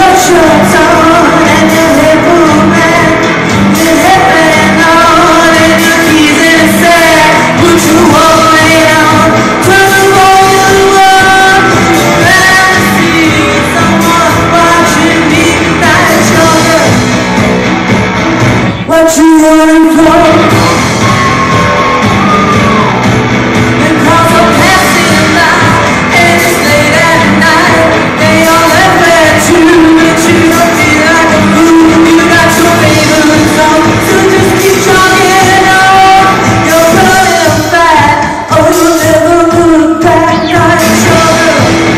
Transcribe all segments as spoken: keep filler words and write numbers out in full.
What you running for? Because I'm passing by, and it's late at night. They all left there too, but you don't feel like a fool. You got your favorite song, so just keep jogging on. You're running back, oh you'll never look back. Not sure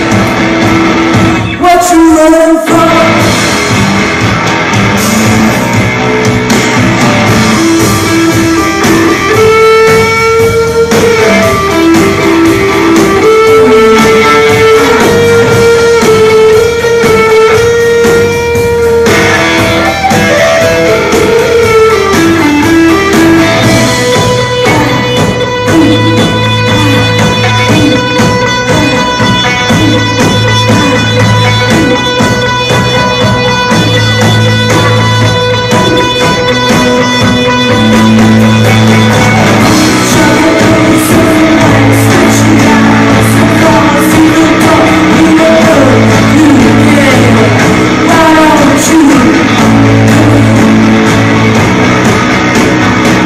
what you running for.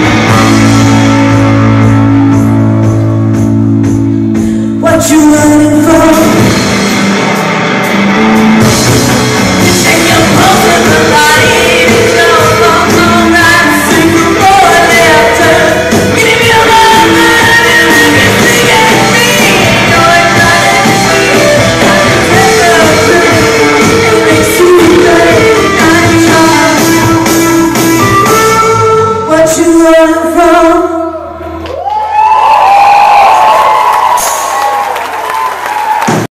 What you running